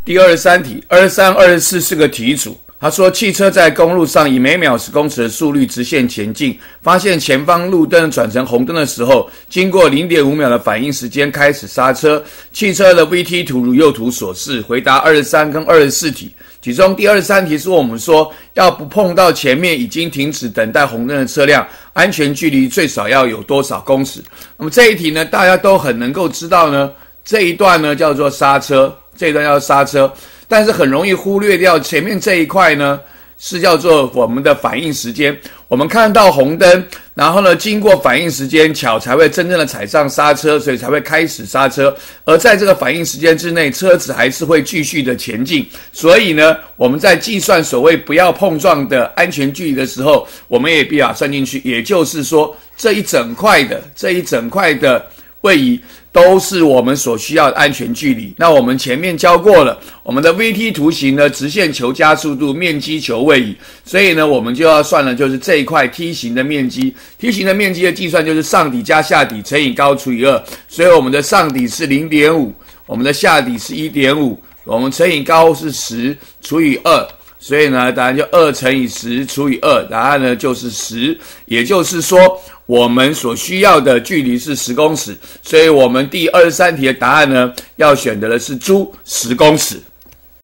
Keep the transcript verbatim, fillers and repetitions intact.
第二十三题，二十三、二十四是个题组。他说，汽车在公路上以每秒十公尺的速率直线前进，发现前方路灯转成红灯的时候，经过 零点五秒的反应时间开始刹车。汽车的 V T 图如右图所示。回答二十三跟二十四题。其中第二十三题是我们说，要不碰到前面已经停止等待红灯的车辆，安全距离最少要有多少公尺？那么这一题呢，大家都很能够知道呢，这一段呢叫做刹车，这一段叫刹车。但是很容易忽略掉前面这一块呢，是叫做我们的反应时间。我们看到红灯，然后呢，经过反应时间，脚才会真正的踩上刹车，所以才会开始刹车。而在这个反应时间之内，车子还是会继续的前进。所以呢，我们在计算所谓不要碰撞的安全距离的时候，我们也必要算进去。也就是说，这一整块的这一整块的位移都是我们所需要的安全距离。那我们前面教过了，我们的 V T 图形呢，直线求加速度，面积求位移，所以呢，我们就要算的就是这一块梯形的面积。梯形的面积的计算就是上底加下底乘以高除以二，所以我们的上底是 零点五， 我们的下底是 一点五， 我们乘以高是十除以二。所以呢，答案就二乘以十除以二，答案呢就是十。也就是说，我们所需要的距离是十公尺，所以我们第二十三题的答案呢，要选择的是猪十公尺。